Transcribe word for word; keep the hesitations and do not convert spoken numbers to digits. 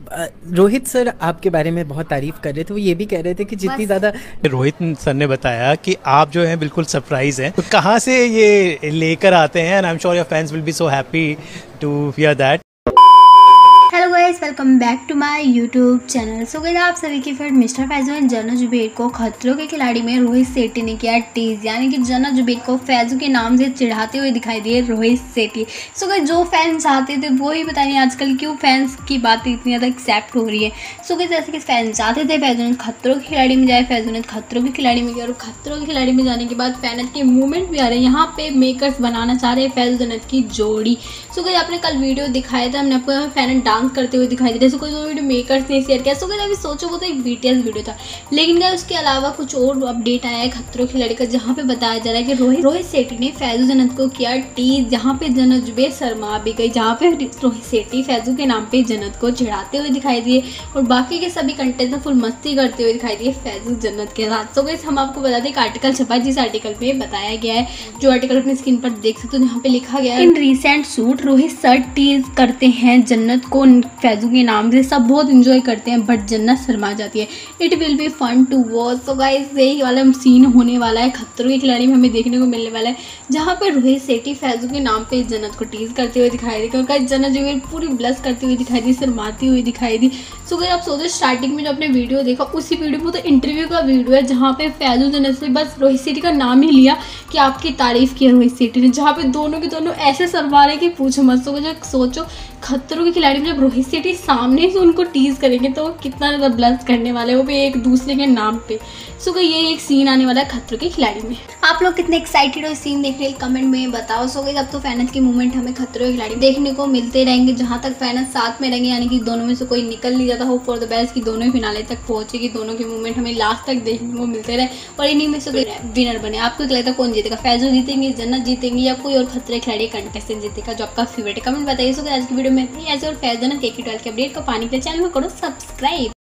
अ, Rohit sir आपके बारे में बहुत तारीफ कर रहे थे। वो ये भी कह रहे थे कि जितनी ज़्यादा रोहित सर ने बताया कि आप जो हैं बिल्कुल सरप्राइज हैं, तो कहाँ से ये लेकर आते हैं? And I am sure your fans will be so happy to hear that. Hello guys, welcome back to my YouTube channel. So guys, आप सभी की फ्रेंड मिस्टर फैजू एंड जन्नत जुबैर को खतरों के खिलाड़ी में रोहित सेठी ने किया टीज, यानी कि जन्नत जुबैर को फैजू के नाम से चिढ़ाते हुए दिखाई दिए रोहित सेठी। सो गाइस, जो फैंस चाहते थे वो ही बताइए आजकल क्यों फैंस की बातें इतनी ज़्यादा एक्सेप्ट हो रही है। सो गाइस, जैसे कि फैंस चाहते थे फैजू ने खतरों के खिलाड़ी में जाए, फैजू ने खतरों के खिलाड़ी में गया और खतरों के खिलाड़ी में जाने के बाद फैनत के मूवमेंट भी आ रहे हैं। यहाँ पे मेकर्स बनाना चाह रहे हैं फैजू जन्नत की जोड़ी। सो गाइस, आपने कल वीडियो दिखाया था, हमने आपको फैनत डांस करते हुए दिखाई जैसे कोई तो वीडियो मेकर्स ने शेयर किया। सो गाइस, अभी सोचो वो तो एक बीटीएस वीडियो था, लेकिन गाइस उसके अलावा कुछ और अपडेट आया है खतरों के खिलाड़ी का, जहाँ पे बताया जा रहा है कि रोहित रोहित सेठी ने फैजू जन्नत को किया टीज, जहाँ पे जन्नत जुबैर शर्मा भी गई, जहाँ पे रोहित सेठी फैजू के नाम पे जन्नत को चिढ़ाते हुए दिखाई दिए और बाकी के सभी कंटेंट में फुल मस्ती करते हुए दिखाई दिए फैजू जन्नत के साथ। सो गाइस, हम आपको बता दें एक आर्टिकल छपा है, जिस आर्टिकल में बताया गया है, जो आर्टिकल अपनी स्क्रीन पर देख सकते हो, यहाँ पे लिखा गया है in recent shoot Rohit sir tease करते हैं जन्नत को फैजू के नाम से, सब बहुत इंजॉय करते हैं बट जन्नत शर्मा जाती है, it will be fun to watch. तो गाइस, यही वाला सीन होने वाला है खतरों के खिलाड़ी में, हमें देखने को मिलने वाला है, जहाँ पे रोहित सेठी फैजू के नाम पे जन्नत को टीज करते हुए दिखाई दी, क्योंकि जन्नत जो है पूरी ब्लश करती हुई दिखाई दी, शर्माती हुई दिखाई दी। सो गाइस, आप सोचो स्टार्टिंग में जो आपने वीडियो देखा उसी वीडियो में तो इंटरव्यू का वीडियो है, जहाँ पे फैजू जन्नत से बस रोहित सेठी का नाम ही लिया कि आपकी तारीफ की रोहित सेठी ने, जहाँ पे दोनों के दोनों ऐसे शर्मा रहे कि पूछो मत। सो गाइस, सोचो खतरों के खिलाड़ी में जब रोहित सेठी सामने से उनको टीज करेंगे तो कितना ज़्यादा ब्लश करने वाले वो भी एक दूसरे के नाम पे। सो गाइस, ये एक सीन आने वाला है खतरों के खिलाड़ी में। आप लोग कितने एक्साइटेड हो इस सीन देखने के लिए कमेंट में बताओ। सो गाइस, अब तो फैनत के मूवमेंट हमें खतरों के खिलाड़ी देखने को मिलते रहेंगे, जहाँ तक फैनत साथ में रहेंगे, यानी कि दोनों में से कोई निकल नहीं जाता। होप फॉर द बेस्ट कि दोनों ही फिनाले तक पहुंचेगी, दोनों के मूवमेंट हमें लास्ट तक देखने को मिलते रहे और इन्हीं में से कोई विनर बने। आपको क्या लगता है कौन जीतेगा? फैजू जीतेंगे, जन्नत जीतेंगे या कोई और खतरे खिलाड़ी कंटेस्टेंट जीतेगा जो आपका फेवरेट है? कमेंट बताइए। सो गाइस, आज की वीडियो में ऐसे और फैजू जन्नत के ट्वेल्थ के अपडेट को पाने के लिए चैनल को करो सब्सक्राइब।